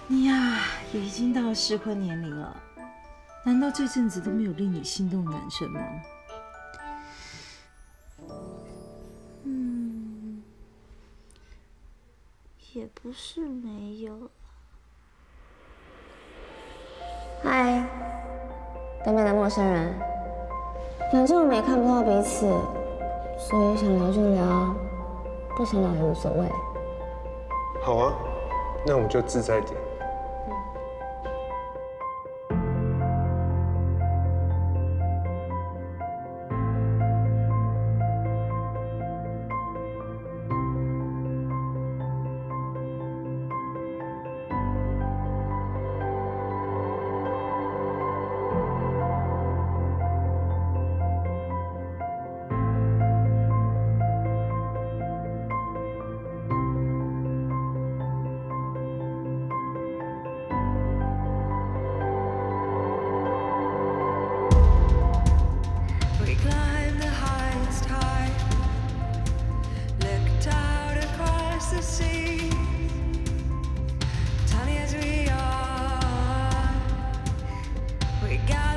你呀，也已经到了适婚年龄了，难道这阵子都没有令你心动的男生吗？ 也不是没有。嗨，对面的陌生人，反正我们也看不到彼此，所以想聊就聊，不想聊也无所谓。 好啊，那我们就自在点。 We climbed the highest high, looked out across the sea. Tiny as we are, we got